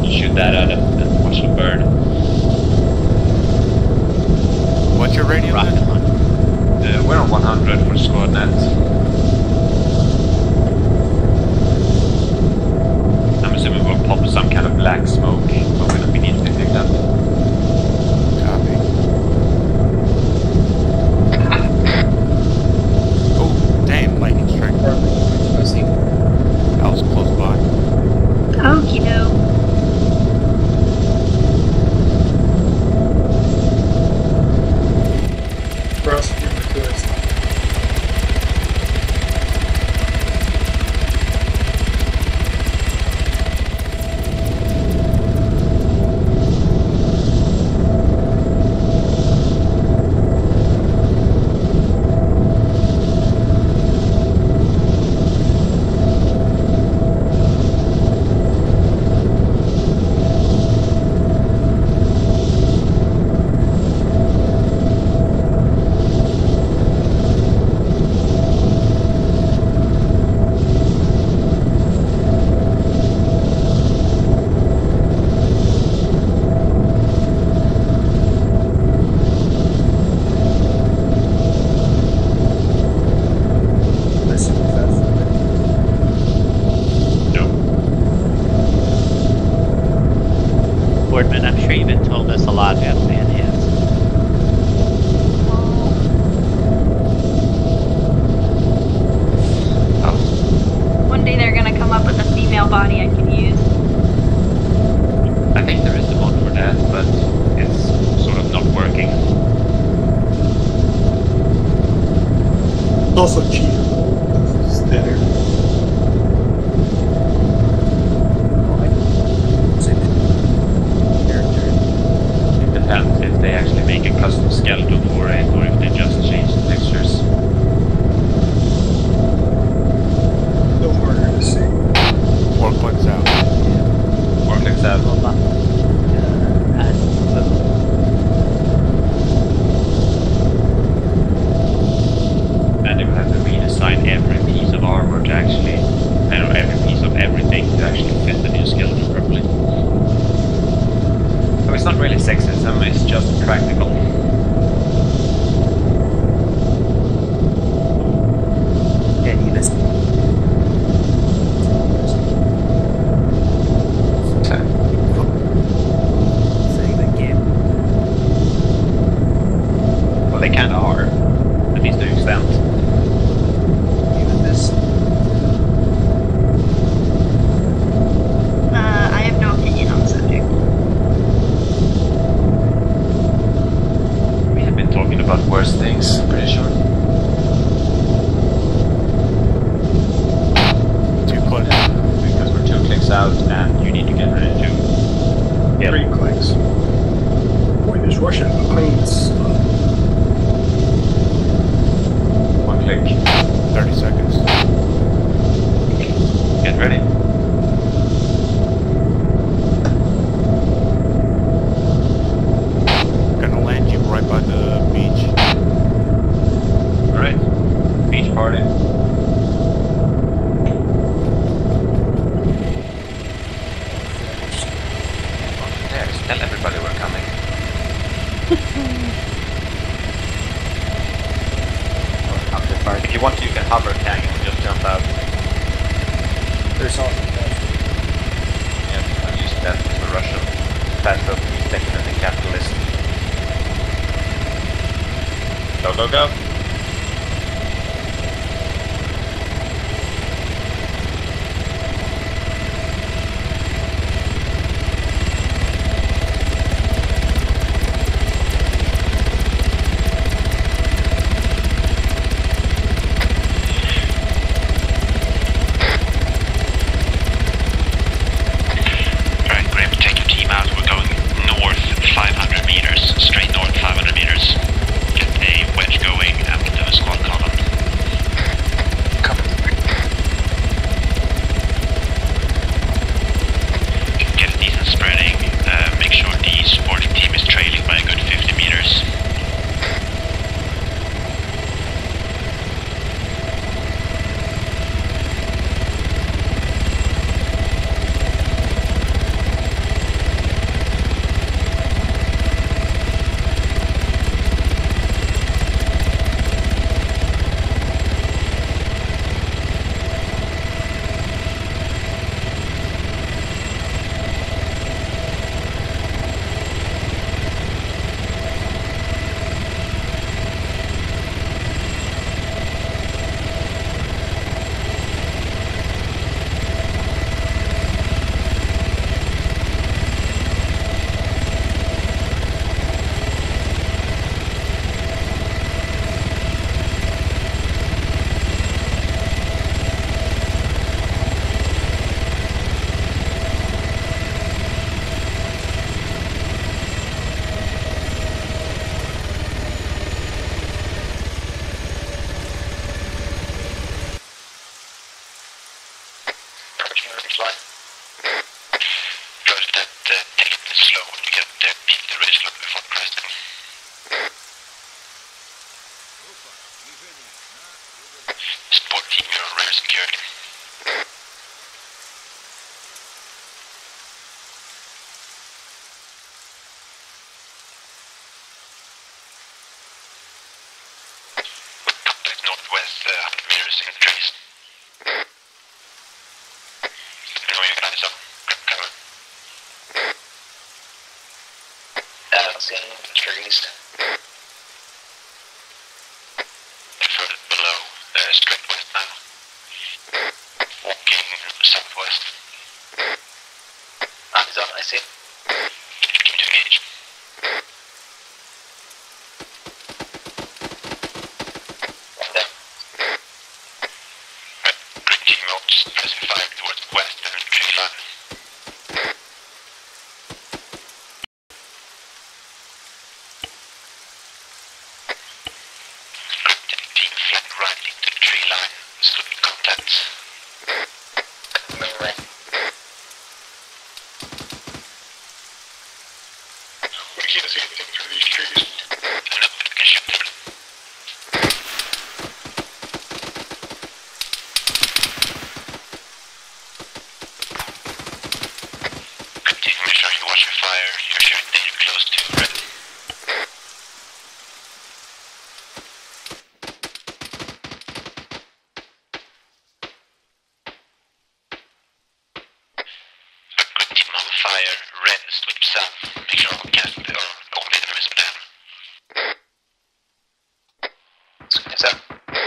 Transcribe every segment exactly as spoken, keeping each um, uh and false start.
shoot that at it and watch it burn. What's your radio? Rocket one. Uh, we're on one hundred for squad net. I'm assuming we'll pop some kind of black smoke, but we're not immediately picked up. Copy. Oh, damn, lightning strike. That was close by. Okie doke. I'm sure you've been told this a lot about fan hands. Oh. One day they're gonna come up with a female body I can use. I think there is a mod for that, but it's sort of not working. It's also cheap. It's thinner. Depends if they actually make a custom skeleton for it or if they just change the textures. No harder to see. Four clicks out. Four clicks out. And they will have to redesign every piece of armor to actually, I don't know, every piece of everything to actually fit the new skeleton properly. So it's not really sexism, it's just practical. Yeah, you listen. Say that again. Well, they kinda are, at least to an extent. Even this. Uh, I have no opinion on the subject. Talking about worse things, pretty sure. Two clicks. Yeah, because we're two clicks out and you need to get ready to... Yeah. Three clicks. Boy, this Russian planes. One click. thirty seconds. Get ready. Gonna land you right by the beach. Alright. Beach party. There, tell everybody we're coming. If you want to, you can hover tag and just jump out. There's also Yeah, I'm using that for Russian. Fast open, definitely capitalist. Go, go, go. Alright, Grim, take your team out. We're going north five hundred meters. Straight north five hundred meters. Get a wedge going slow when you get there, peak the ridge slope before cresting. Sport team, you're on rare security. Contact northwest, uh, one hundred meters in the trees. Let me know you guys up. Grab cover. I don't see any trees. They're further below, uh, straight west now. Walking southwest. Eyes on, I see. Continue to engage. One down. Right, green team out, just pressing fire towards west and tree line. Green team flank right into the tree line, slip contacts. Moving right. We can't see anything through these trees. No, we can shoot through them. Continue, make sure you watch your fire. You're shooting danger close to red. Good team on fire. Red, sweep south. Make sure all cast or all enemies are down. Sweep south.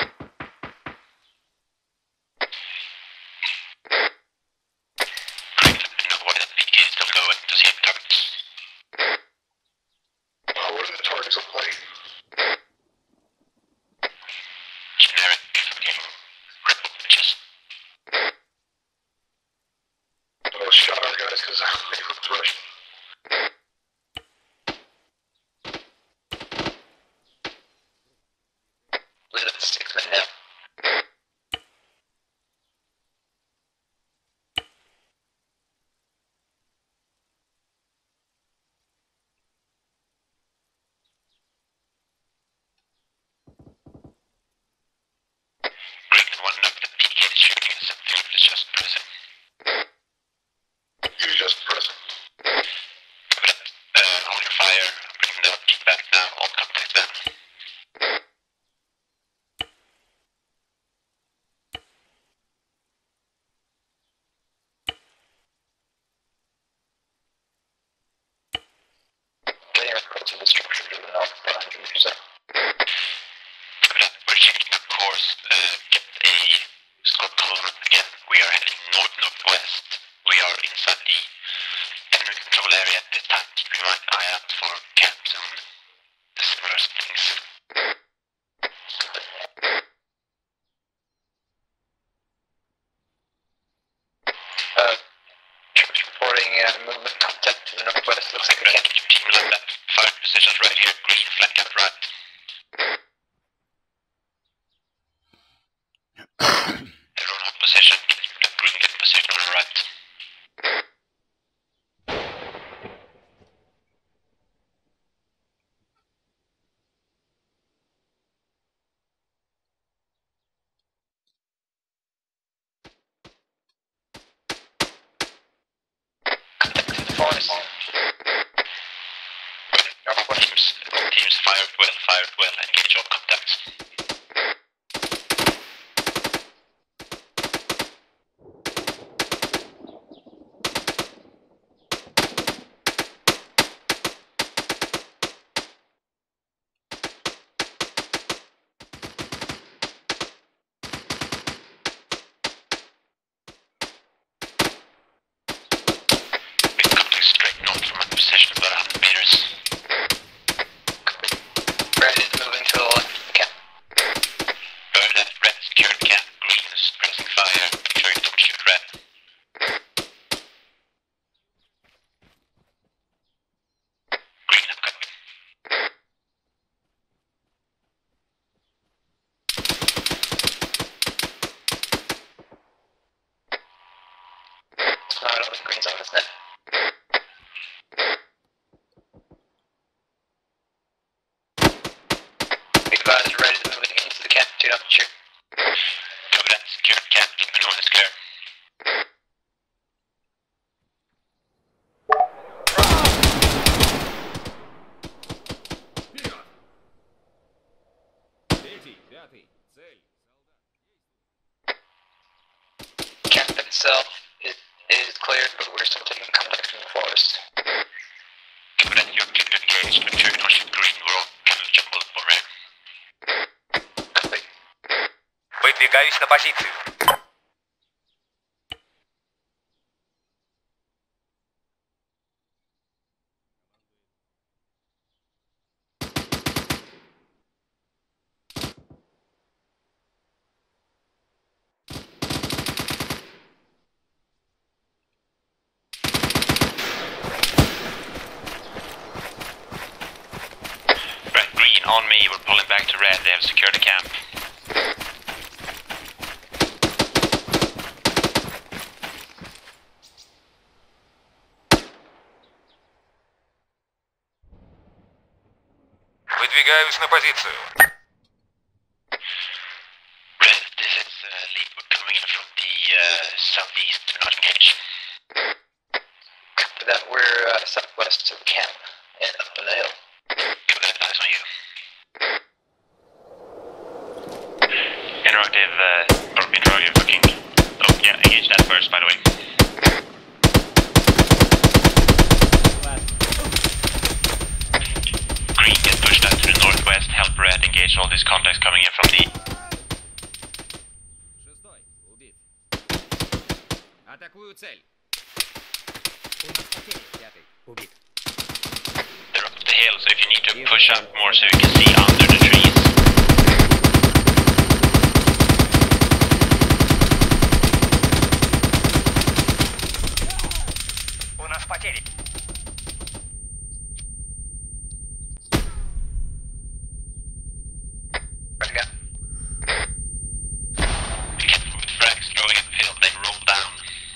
Green, let me know why that P K is still going to see any targets. Uh, what are the targets of play? Generic fucking rebel bitches. Oh, shot our guys because they were rushing. Leave it at six right now. Green one up, the P K is shooting at something if it's just pressing. You just press it. Cover that. Uh, hold your fire. Bring the peak back now. All contact down. Getting approach of the structure to the north, five hundred meters up. Cover that. We're changing our course. Uh, get a scout column again. We are heading north-northwest. We are inside the enemy control area at this time. Keep your mind eye out for camps and the similar things. Uh, troops reporting uh, movement contact to the northwest. Looks like a camp. Keep team like that. Fire positions right here. Green flank out right. Everyone hold position. Let green get position on the right. Contact to the forest. All teams, all teams fired well, fired well. Engage all contacts. With contact straight north from my position, about one hundred meters. Red is moving to the left. Camp. Bird left, red secured camp. Green is pressing fire. Make sure you don't shoot red. Green have cut. It's not all the greens on this net. advised, ready to move into the camp. Do not shoot. Copy that. Secure the camp. Let me know when it's clear. Camp itself is, is cleared, but we're still taking contact from the forest. Copy that. You're clear to engage. Make sure you don't shoot green. We're all kind of jumbled up over here. Copy. Выдвигаюсь на позицию. Red, green, on me. We're pulling back to red. They have secured the camp. Выдвигаюсь на позицию. Red, this is uh, lead. We're coming in from the uh, southeast. Do not engage. Copy that. We're uh, southwest of the camp and up on the hill. Copy that. Eyes on you. Interactive, uh, or interactive looking. Oh, yeah, engage that first, by the way. Green, get pushed out to the northwest. Help red engage all these contacts coming in from the. Шестой. Убит. Атакую цель. У нас потери. Пятый. Убит. They're up the hill, so if you need to push up more so you can see under the trees. У нас потери. Ready to go. Be careful with frags going uphill, they roll down.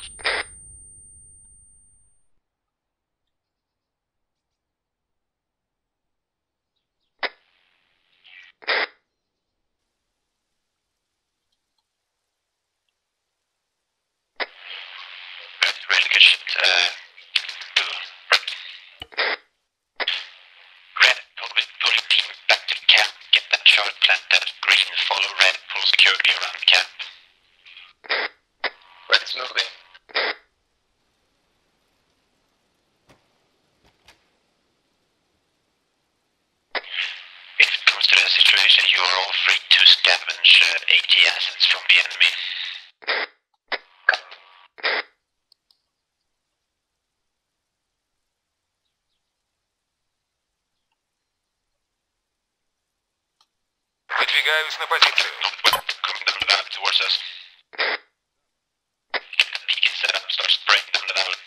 Right, really good shit. Uh, Red, probably pulling team back to camp. Get that chart planted. Green, follow red. Full security around camp. Red's moving. If it comes to that situation, you are all free to scavenge uh, AT assets from the enemy. Copy. Выдвигаюсь на позицию. Northwest, coming down the valley towards us. Get the beacon set up, start spraying down the valley.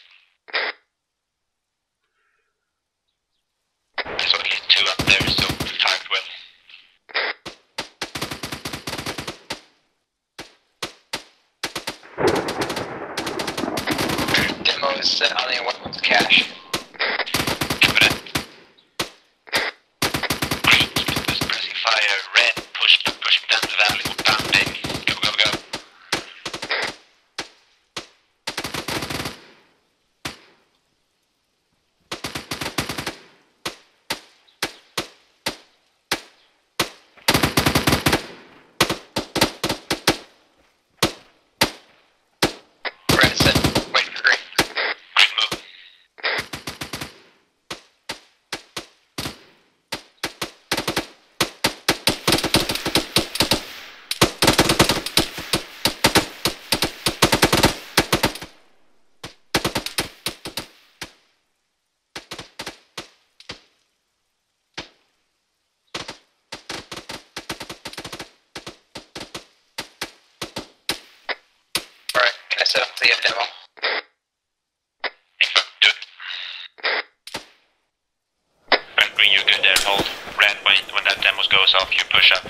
There's at least two up there, so fire it well. Demo is set on the one with cash. Copy that. Green, keep this pressing fire. Red, push, pushing down the valley. Down, baby. Go, go, go. Red is set. Wait for green. Green move. Alright, can I set up the uh, demo? Info, do it. Right, green, you're good there, hold. Red, when, when that demo goes off, you push up.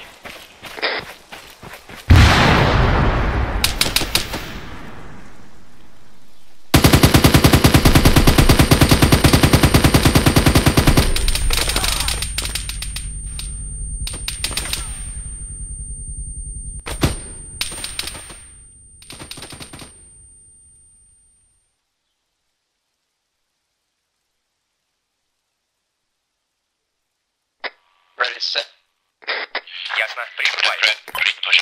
set. Ясно. Red, Приступай. red, green, push.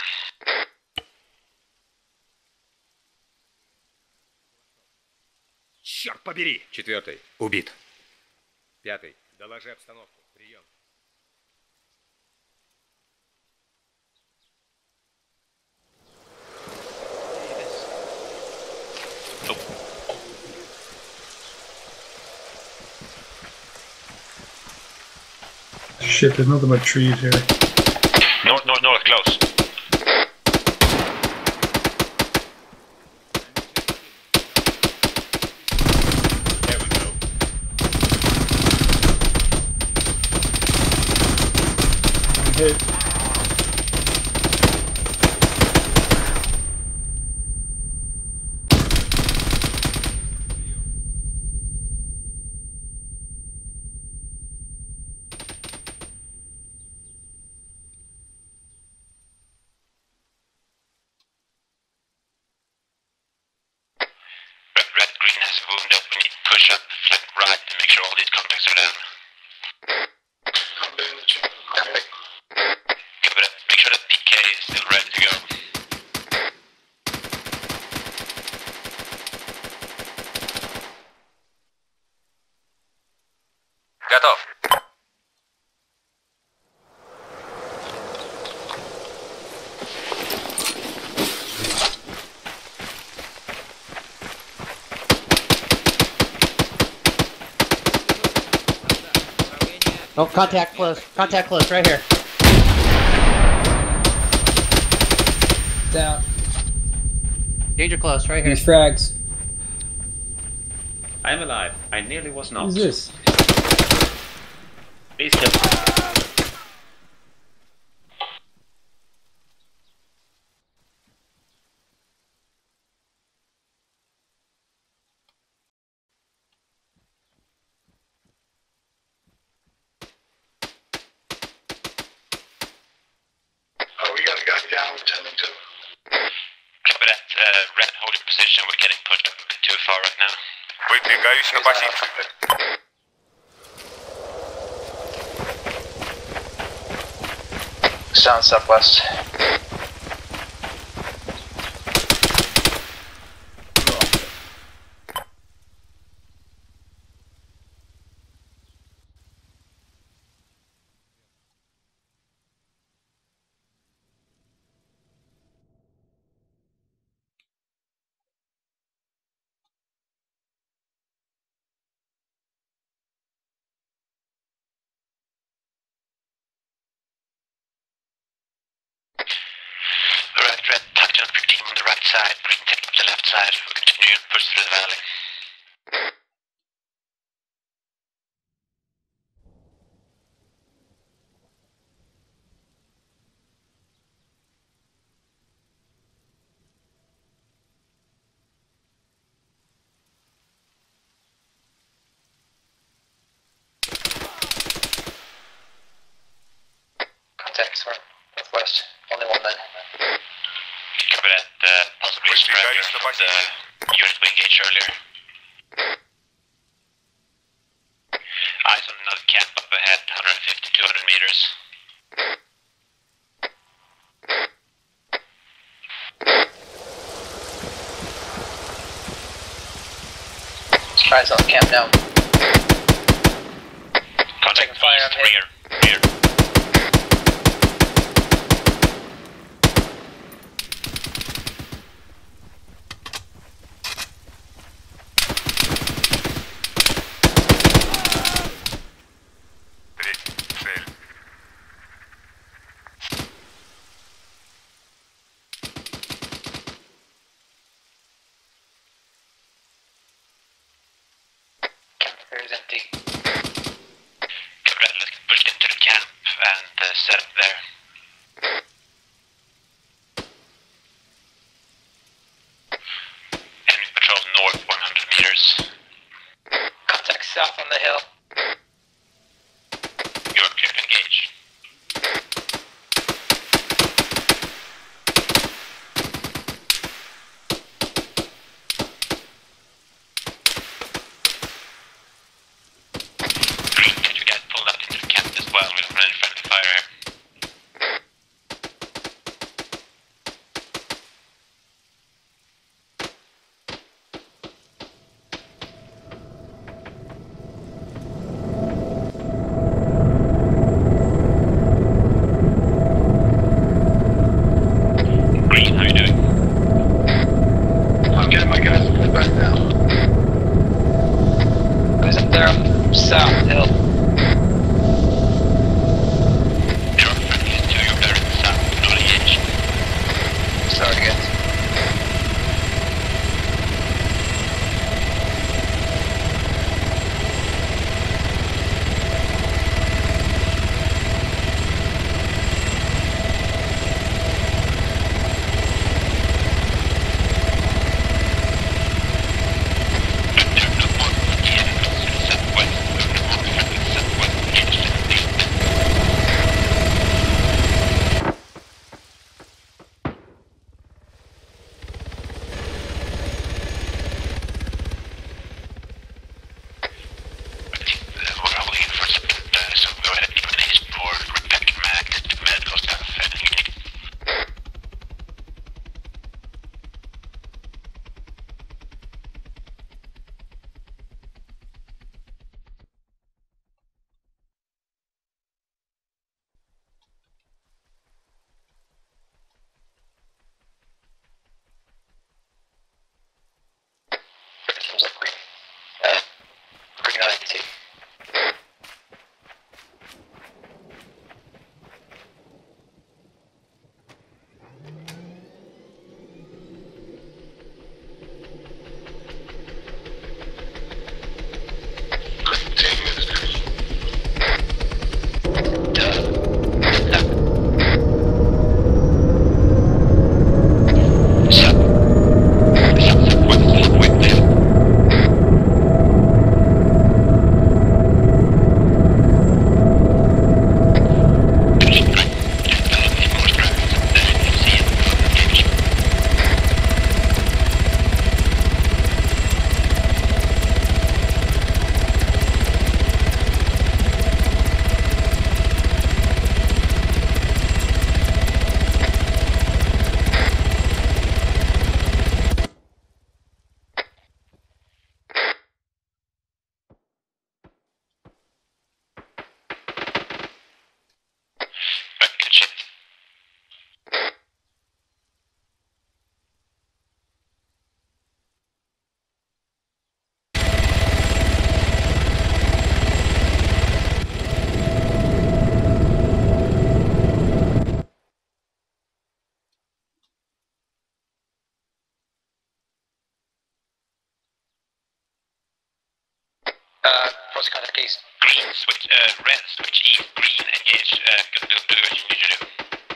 Черт побери! Четвертый. Убит. Пятый. Доложи обстановку. Прием. Shit, there's nothing but trees here. North, north, north, close. There we go. I'm hit. Red, red, green has a wound up. We need to push up, flank right, and make sure all these contacts are down. Cover that. Make sure that P K is still ready to go. Готов. Oh, contact close. Contact close, right here. Down. Danger close, right here. There's frags. I'm alive. I nearly was not. Who's this? Please kill me. Oh, we got a guy down, tending to. Copy that. Uh, red, hold your position. We're getting pushed up a bit too far right now. Выдвигаюсь на позицию. Sound southwest. Red, red, tighten up your team on the right side. Green, take up the left side. We'll continue and push through the valley. Contact, sir. Northwest. Only one man. Cover that. Uh, possibly a straggler from the unit we engaged earlier. Eyes on another camp up ahead, one fifty, two hundred meters. Eyes on the camp now. Contact fire on rear. Rear. Camp is empty. Good, let's get pushed into the camp and uh, set up there. Enemy patrol north one hundred meters. Contact south on the hill. You're clear to engage. Green, get your guys pulled out into the camp as well. We don't run in front They're up south hill. There are friendlies to your direct south, not engaged. Sorry, guys. Seems like green. Uh, green I T. Uh, what's contact east? Green, switch, uh, red, switch east, green, engage, uh, do, do, do what you need to do.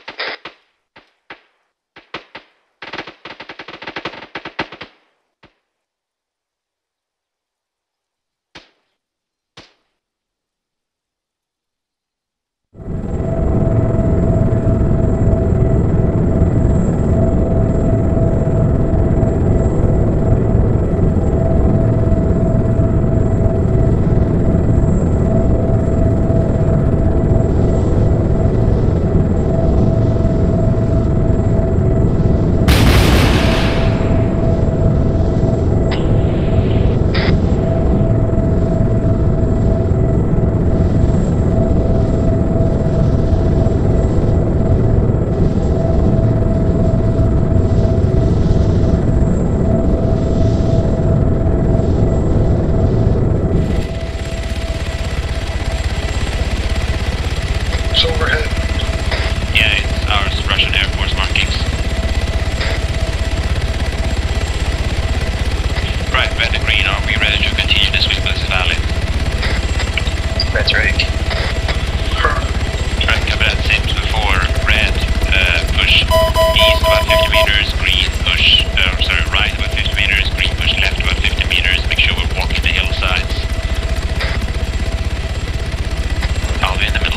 It's overhead. Yeah, it's our Russian Air Force markings. Right, red and green, are we ready to continue this with this valley? Red's ready. Right, copy that, same as before. Red, uh, push east about fifty meters, green push, uh, sorry, right about fifty meters, green push left about fifty meters, make sure we're walking the hillsides. I'll be in the middle.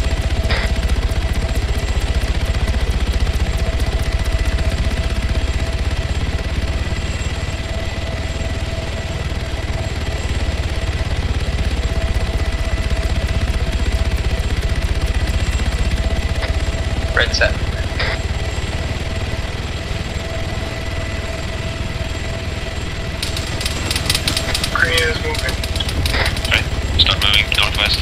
Red set. Green is moving. Right, start moving northwest.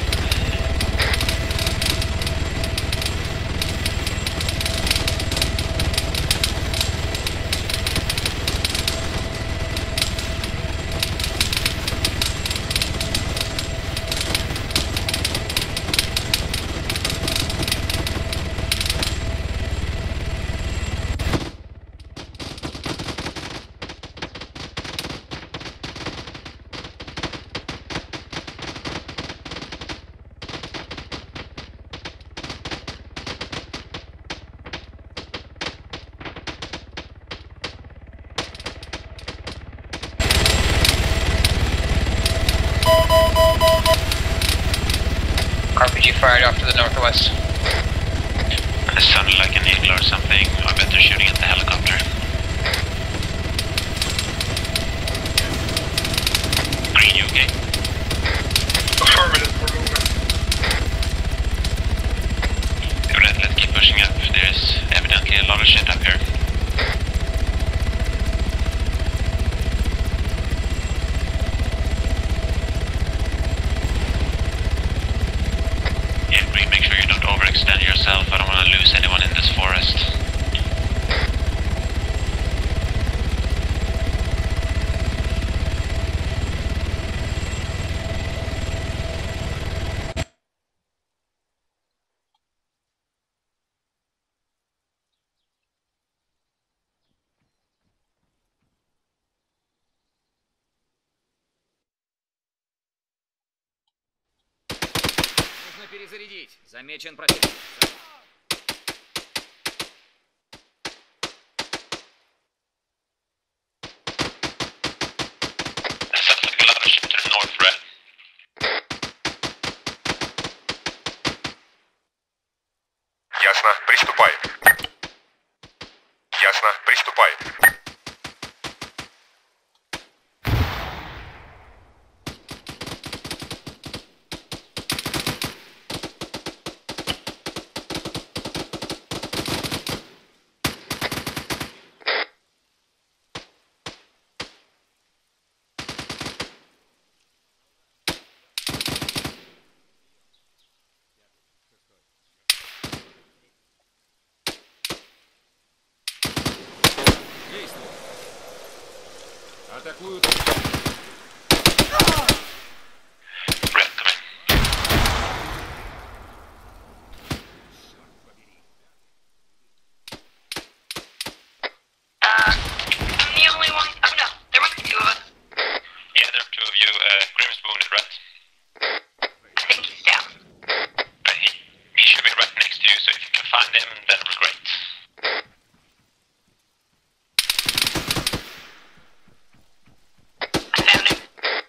R P G fired off to the northwest. It sounded like an eagle or something. I bet they're shooting at the helicopter. Green, you okay? Affirmative, we're moving. Alright, let's keep pushing up. There's evidently a lot of shit up here. Yeah, Green, make sure you don't overextend yourself. I don't want to lose anyone in this forest. Нужно перезарядить. Замечен противник. That sounds like a lot of shit to the north, Red. Ясно, приступай. Ясно, приступай. Действуй. Атакуют. Red, come in. Uh, I'm the only one. Oh no, there must be two of us. Yeah, there are two of you. Uh, Grim's wounded, Red. I think he's down. But he, he should be right next to you, so if you can find him, then we're great. I found him.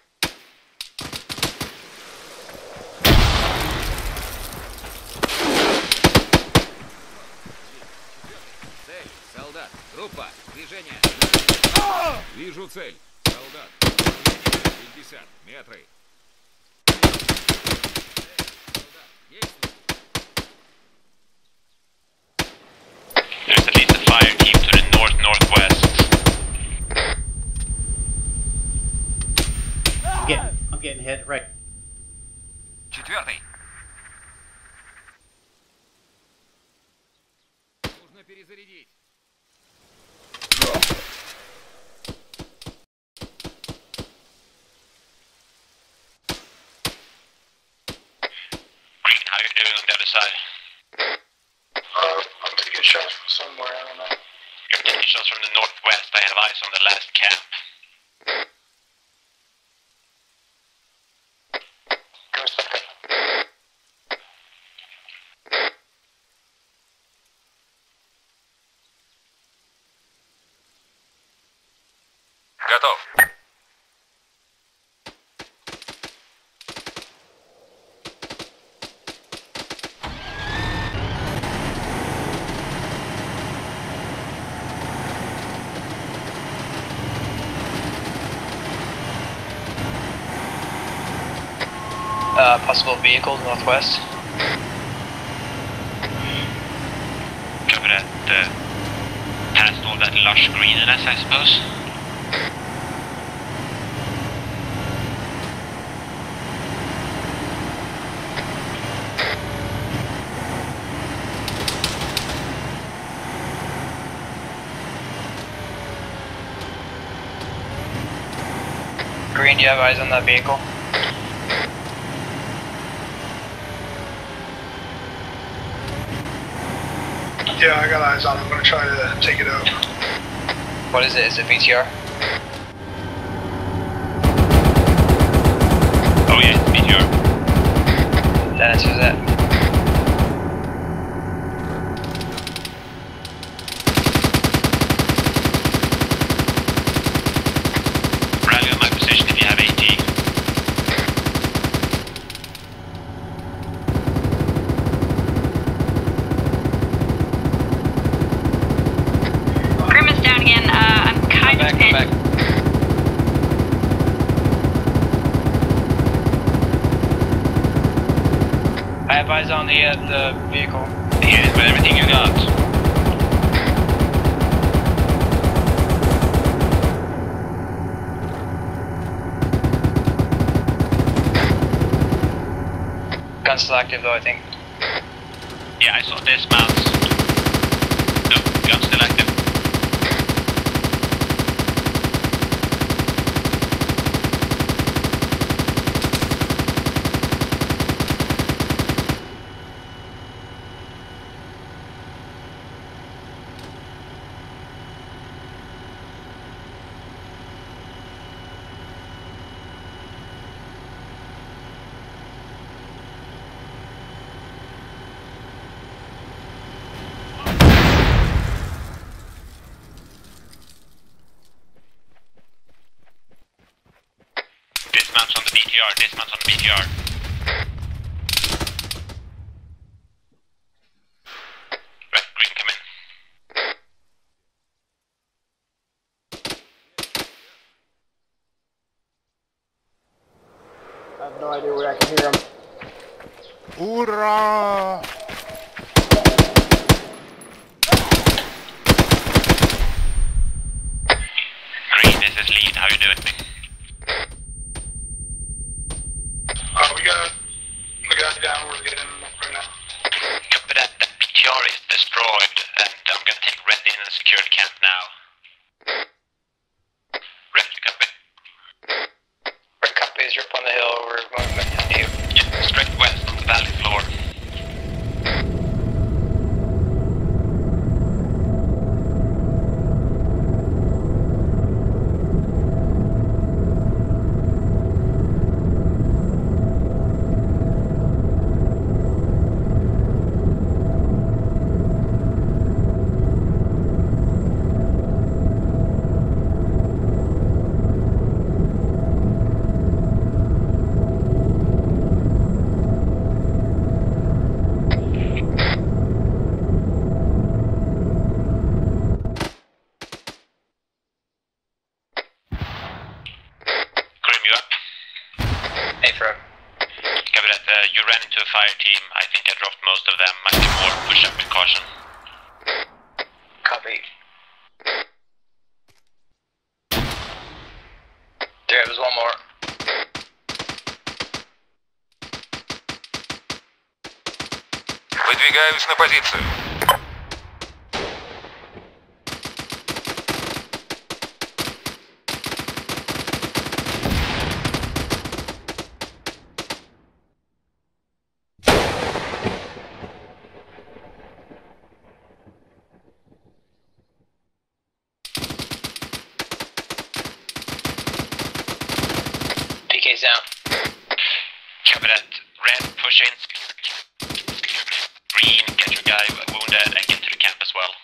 Цель. Солдат. Группа. Движение. Вижу цель. Солдат. пятьдесят. Метры. Солдат. Действуй. There's at least a fire team to the north-northwest. I'm getting, I'm getting hit right. Четвертый. Нужно перезарядить. Green, how are you doing on the other side? Uh, I'm taking shots from somewhere, I don't know. You're taking shots from the northwest. I have eyes on the last camp. Give us a second. Готов. Uh, possible vehicle northwest. Cover that, uh, past all that lush greeniness, I suppose. Green, do you have eyes on that vehicle? Yeah, I got eyes on it. I'm gonna try to take it out. What is it? Is it V T R? Oh yeah, it's B T R. That answers that. Rally on my position if you have AT. have eyes on the, uh, the vehicle. Hit it with everything you got. Gun's still active though, I think. Yeah, I saw dismounts. No, gun's still active. Dismounts on the B T R, dismounts on the B T R. Red, green, come in. I have no idea where I can hear him. Ура! Green, this is lead, how you doing? Oh, we got the guy down. We're getting him right now. Copy that, the B T R is destroyed, and I'm gonna take Red in and secure the camp now. Red, you copy? Red copies, you're up on the hill, we're going back to you. Yeah, straight west on the valley floor. Grim, you up? Hey, Fred. Copy that, uh, you ran into a fire team. I think I dropped most of them. Might be more. Push up with caution. Copy. There was one more. Выдвигаюсь на позицию. P K's down. Copy that. Red, push in. Green, get your guy wounded and get to the camp as well.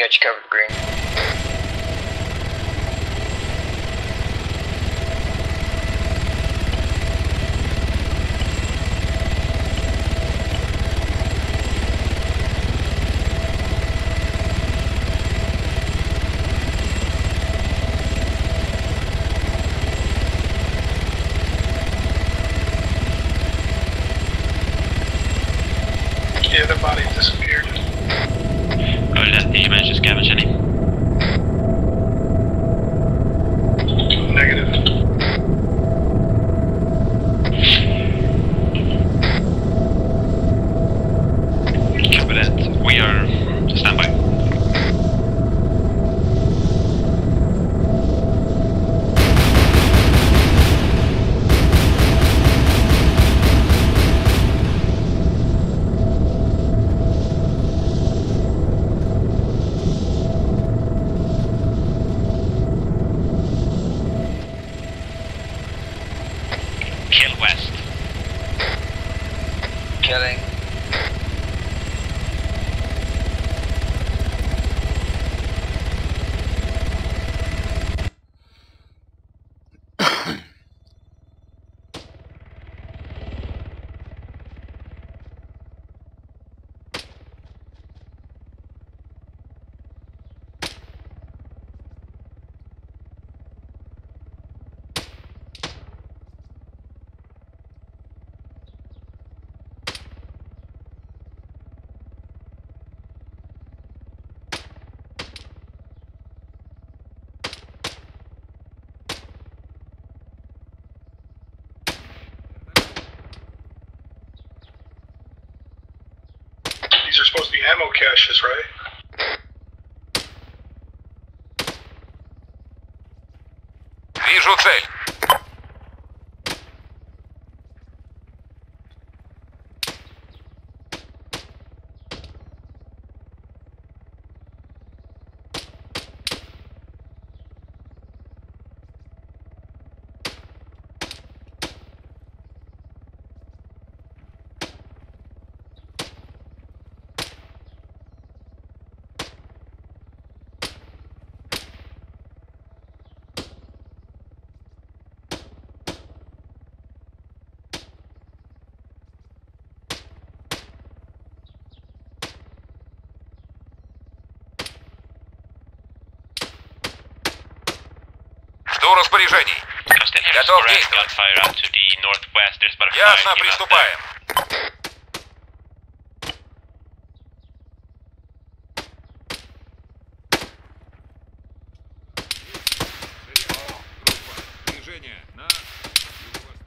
got you covered, green. Yeah, the body disappeared. Roger that. Did you manage to scavenge any? Negative. Copy that. We are standby. Kill west. Killing. These are supposed to be ammo caches, right? Вижу цель. Жду распоряжений. Готов действовать. Ясно, приступаем. Движение на юго-восток.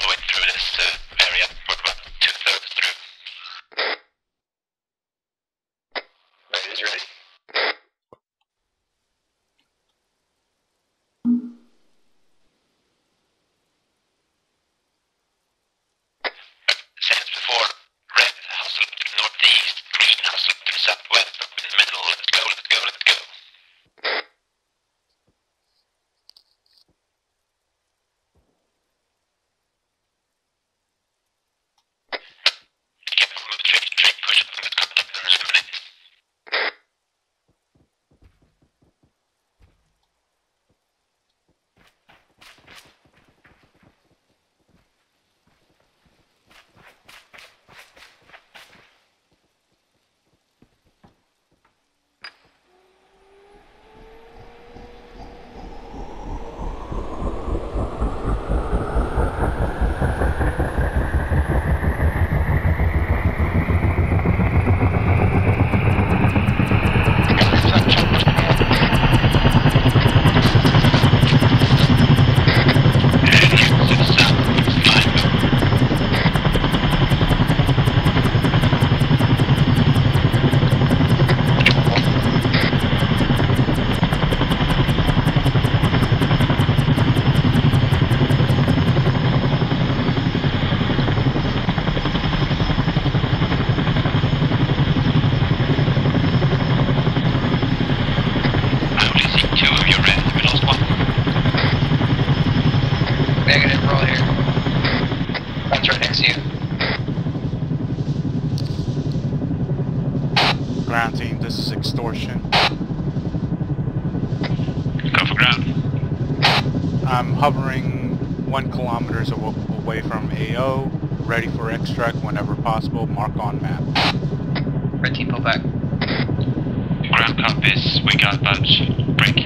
the way through this uh, area. We're about two-thirds through. Right, is ready. Same as before, red hustle to the northeast, green hustle to the southwest, up in the middle. Let's go, let's go, let's go. Careful, move tricky, trick, push up and get contact and eliminate. Negative, roll here. One's right next to you. Ground team, this is extortion. Go for ground. I'm hovering one kilometers aw- away from A O, ready for extract whenever possible. Mark on map. Red team, pull back. Ground copies, we got bunch. Break.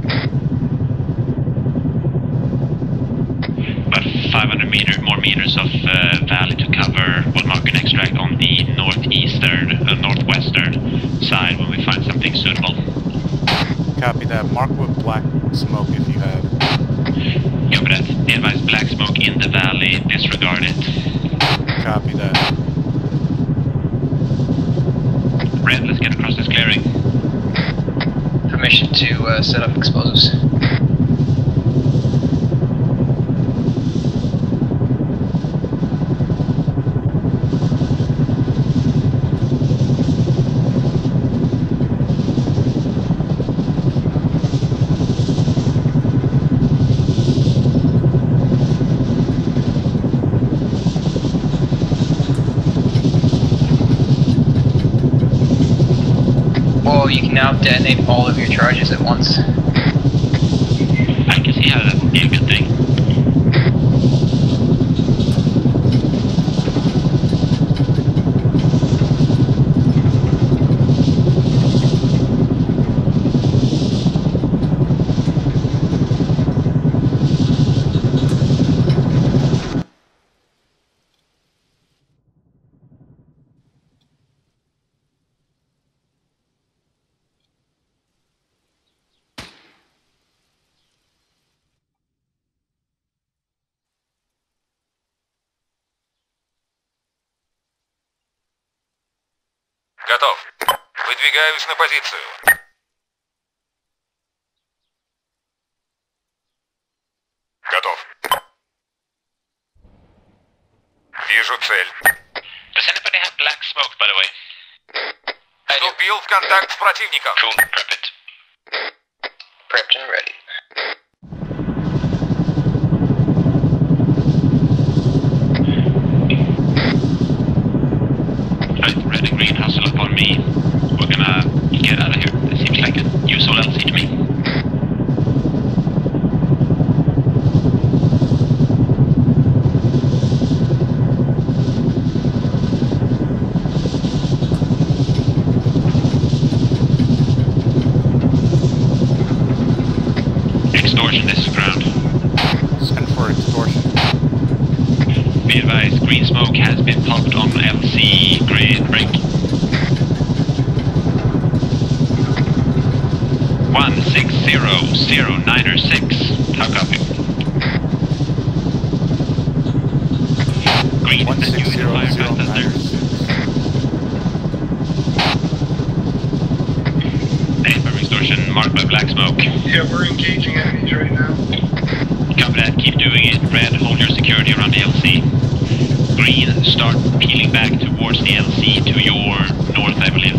About five hundred meter, more meters of uh, valley to cover. We'll mark an extract on the northeastern, uh, northwestern side when we find something suitable. Copy that. Mark with black smoke if you have. Copy that. The advised black smoke in the valley, disregard it. Copy that. Red, let's get across this clearing. Permission to uh, set up explosives. Well, you can now detonate all of your charges at once. I can see how that would be a good thing. Готов. Выдвигаюсь на позицию. Готов. Вижу цель. Does anybody have black smoke, by the way? Вступил в контакт с противником. Cool, prep it. Prepped and ready. Right, red and green hustle up on me. We're gonna get out of here. It seems like a useful L C to me. Extortion, this is ground. Send for extortion. Be advised, green smoke has been popped on L C grid break. one six zero zero nine six. How copy? Green, one is that you six in the zero fire zero fast nine there? six. Paper extortion marked by black smoke. Yeah, we're engaging enemies right now. Copy that, keep doing it. Red, hold your security around the L C. Green, start peeling back towards the L C to your north, I believe.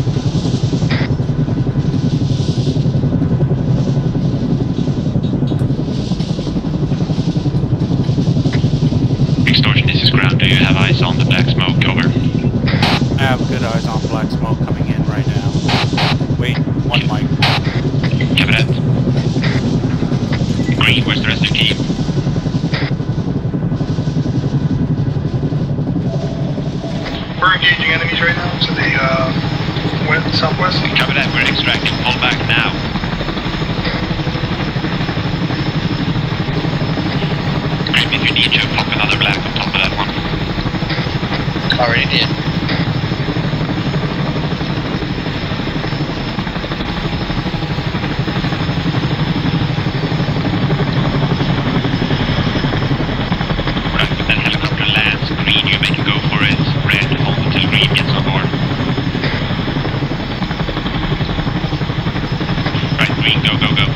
Extortion, this is ground. Do you have eyes on the black smoke? Over. I have good eyes on black smoke coming in right now. Wait, one mic. Copy that. Green, where's the rest of your team? We're engaging enemies right now to the uh, west, southwest. Copy that, we're extracting. Pull back now. Green, if you need to, pop another black on top of that one. Already did. Right, when that helicopter lands, Green, you make a go for it. Red, hold until Green gets on board. Right, Green, go, go, go.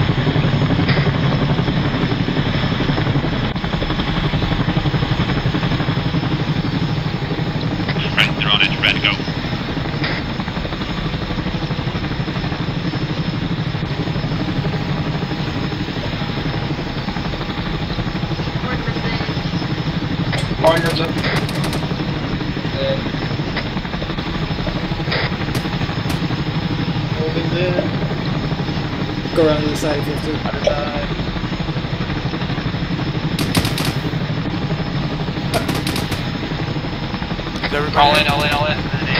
Right, they're on it. Red, go. Barnyard's up. Moving there. Go around to the side, fifty. Other side. Is everybody All in, all in, all in.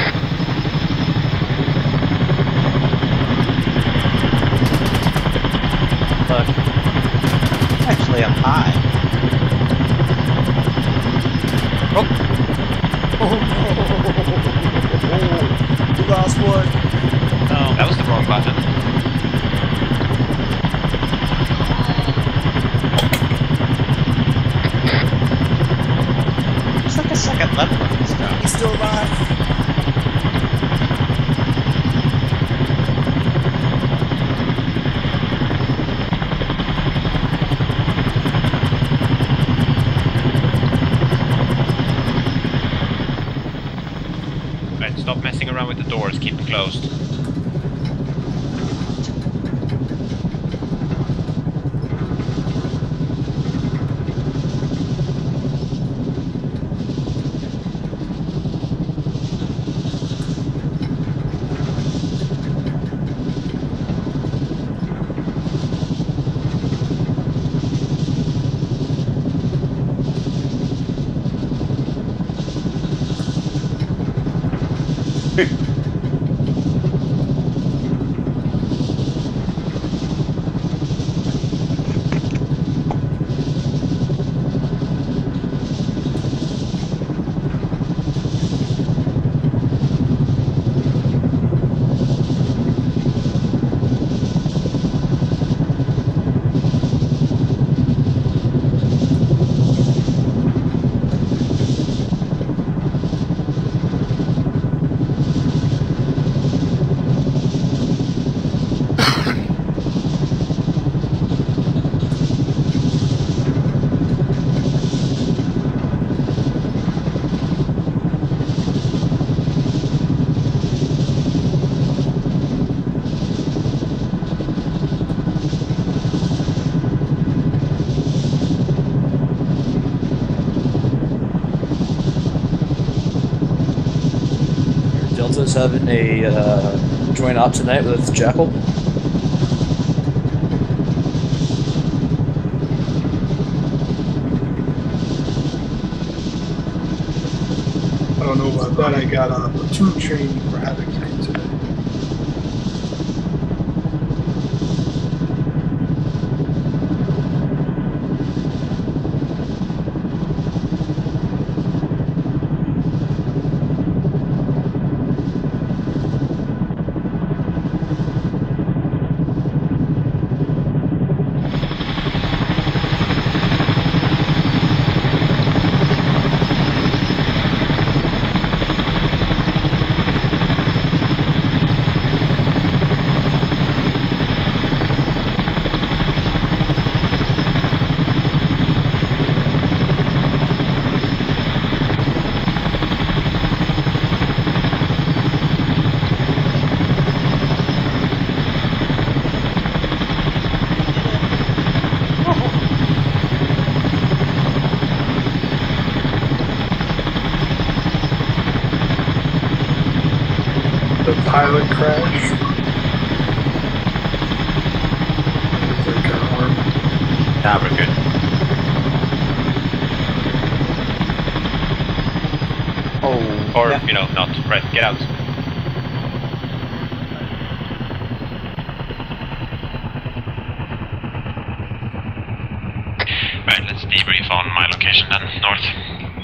Look. Actually, I'm high. Oh, Oh no! You lost one. No, that was the wrong button. There's like a second level of this stuff. He's still alive. Right, stop messing around with the doors, keep them closed. Delta's having a uh, joint op tonight with Jackal. I don't know about that. I got a platoon training for Havoc Tank today. pilot crash. Is there a worm? Nah, we're good. Oh. Or, yeah. you know, not. Right, get out. Right, let's debrief on my location then, north.